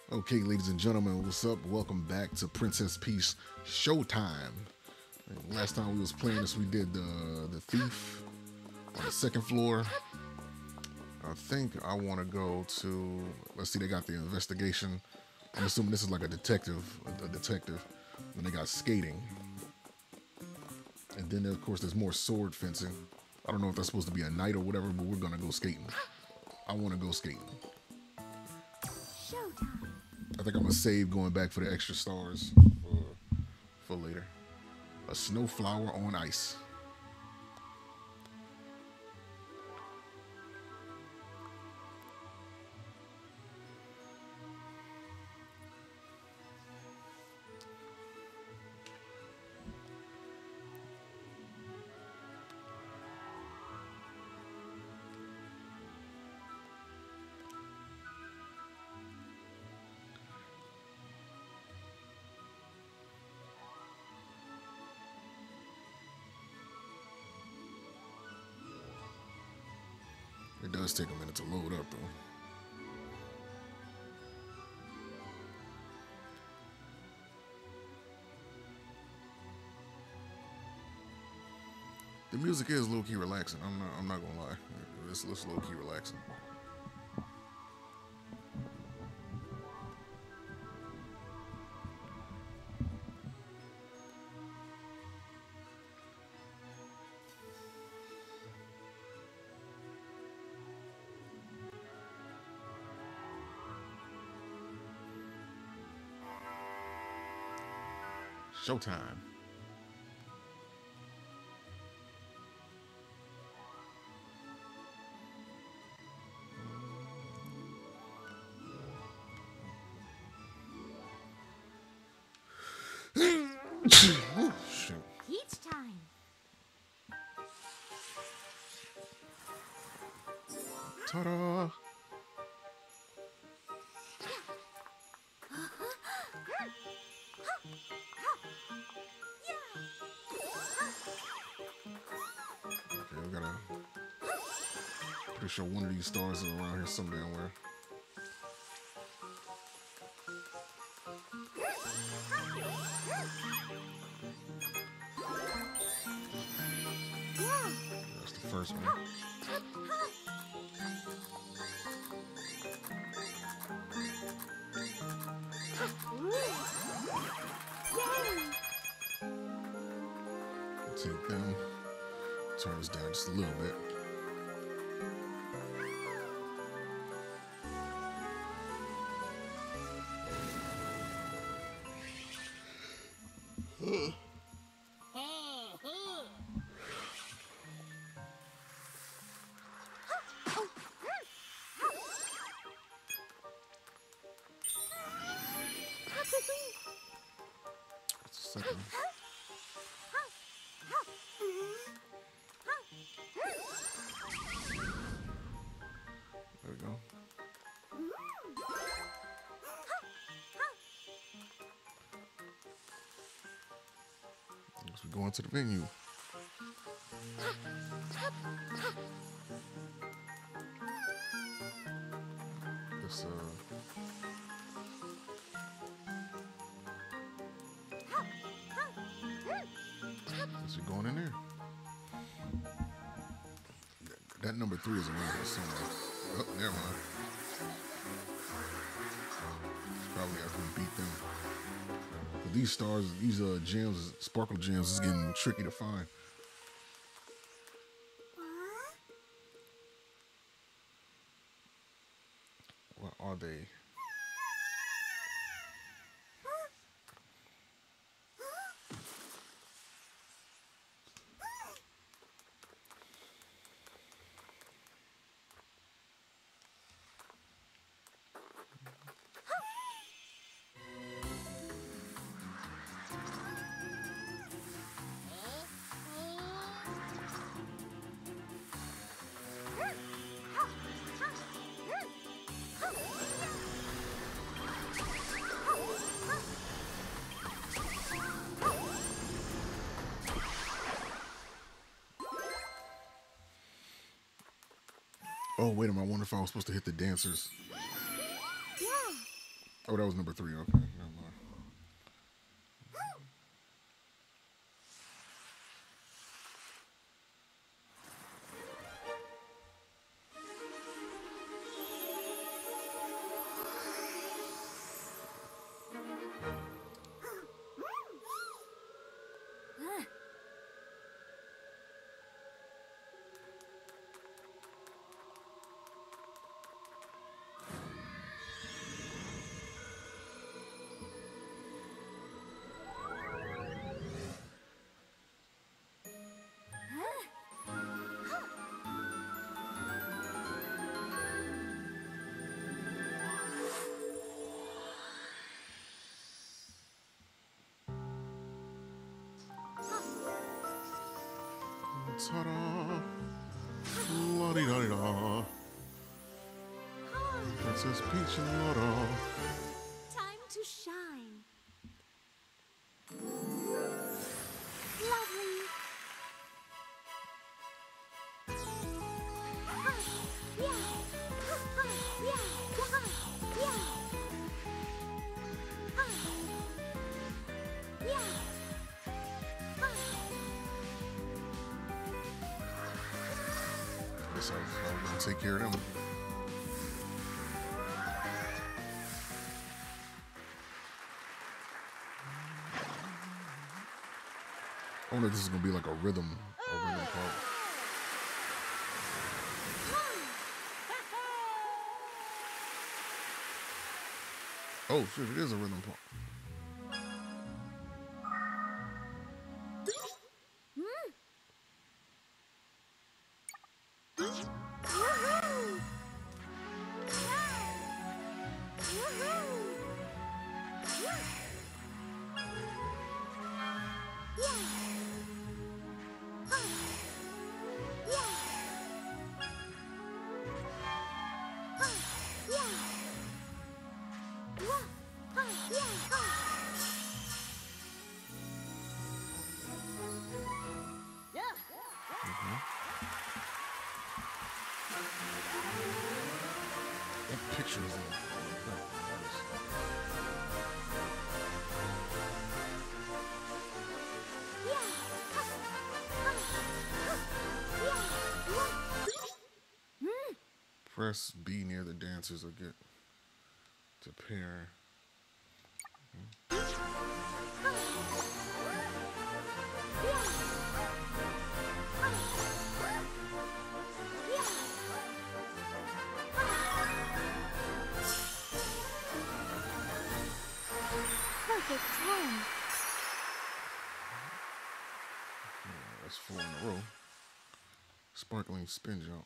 Okay, ladies and gentlemen, what's up? Welcome back to Princess Peace Showtime. Last time we was playing this, we did the thief on the second floor. I think I want to go to. Let's see, they got the investigation. I'm assuming this is like a detective, a detective. And they got skating, and then of course there's more sword fencing. I don't know if that's supposed to be a night or whatever, but we're gonna go skating. I want to go skating. Showtime. I think I'm gonna save going back for the extra stars for later. A snowflower on ice. It does take a minute to load up though. The music is low key relaxing. I'm not gonna lie. It's low key relaxing. Showtime. Shoot. Peach time. Ta-da! Okay, we gotta. Pretty sure one of these stars is around here some damn where. That's the first one. Take them. Turn this down just a little bit. What's the second one? There we go. Guess we're going to the venue. This guess we're going in there. That number 3 is around here somewhere. Oh, never mind. It's probably after we beat them. But these stars, these gems, sparkle gems, is getting tricky to find. What are they? Oh, wait a minute. I wonder if I was supposed to hit the dancers. Yeah. Oh, that was number 3. Okay, never mind. Ta-da! La-di-da-di-da. Princess Peach and Laura. Time to shine. Lovely. Yeah. Yeah. Yeah. Yeah. Guess I'm gonna take care of them. I wonder if this is gonna be like a rhythm part. Oh shit, it is a rhythm part. That picture is like, press B near the dancers or get to pair. Perfect 10. That's 4 in a row. Sparkling spin jump.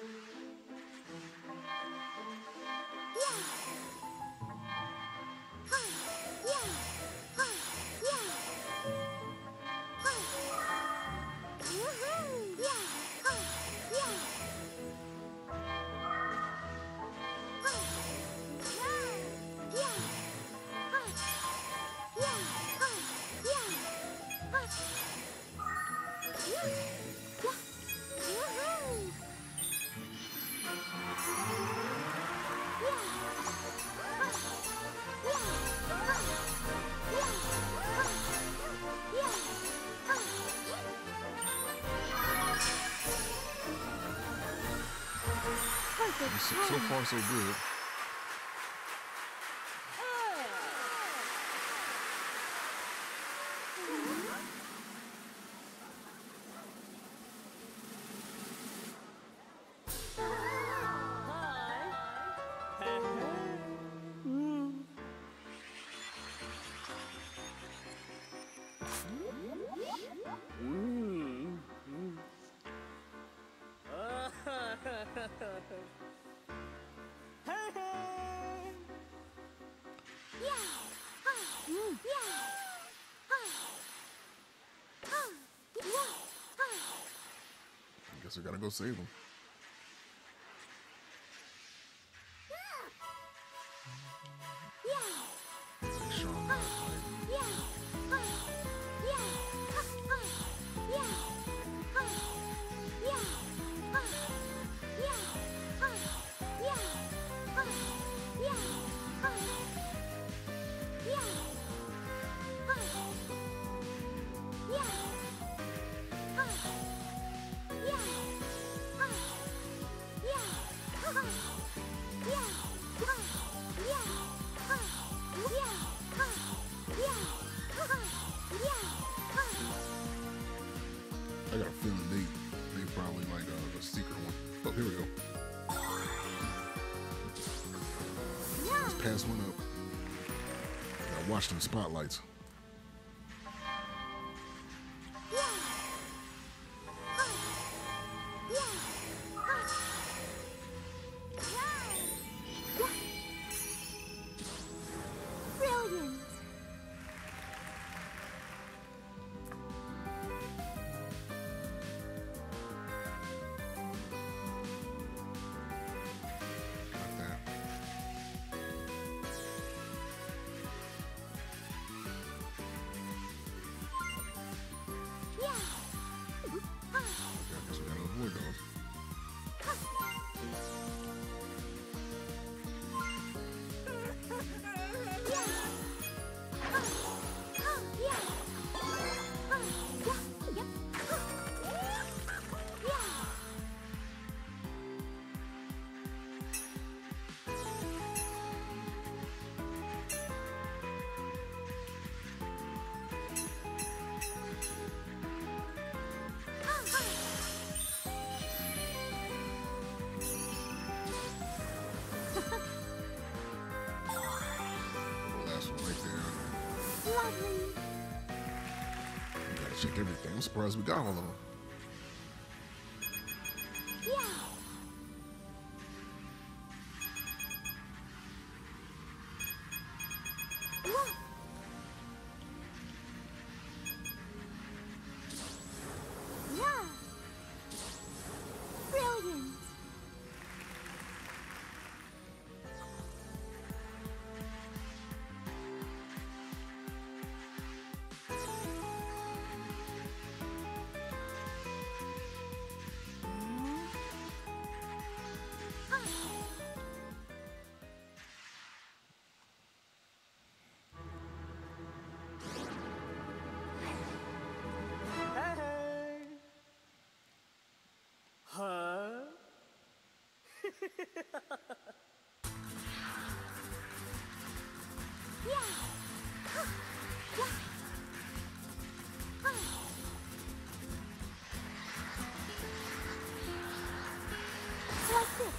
So far, so good. Guess we gotta go save him. pass one up. Gotta watch them spotlights. Brilliant. Got that. Yeah. I guess we gotta avoid those. Last one right there. Lovely. We gotta check everything. I'm surprised we got all of them. Yeah. Look. Yeah. Brilliant. Hey. Huh? Yeah. Yeah. Like this.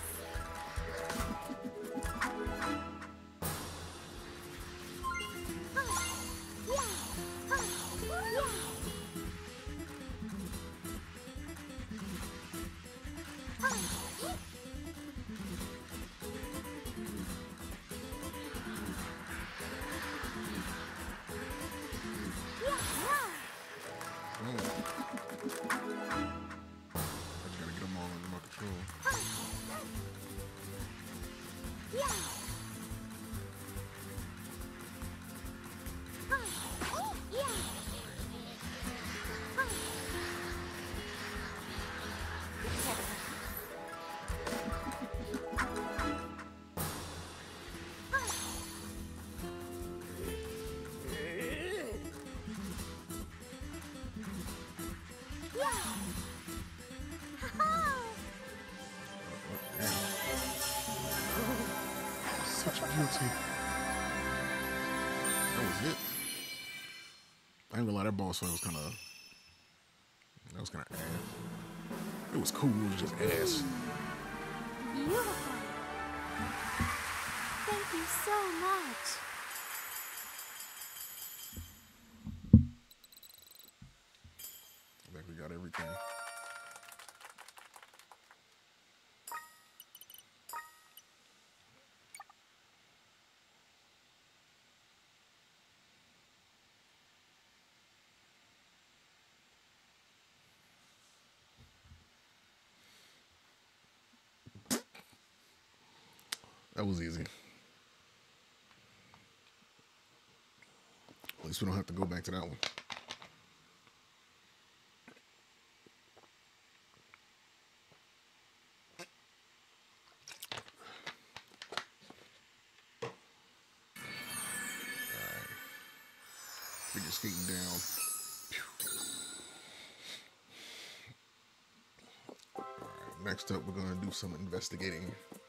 Oh. I just gotta get them all under my control. Such beauty. That was it. I ain't gonna lie, that boss fight was kinda ass. It was cool, it was just ass. Beautiful. Thank you so much. I think we got everything. That was easy. At least we don't have to go back to that one. Figure skating down. All right, next up, we're gonna do some investigating.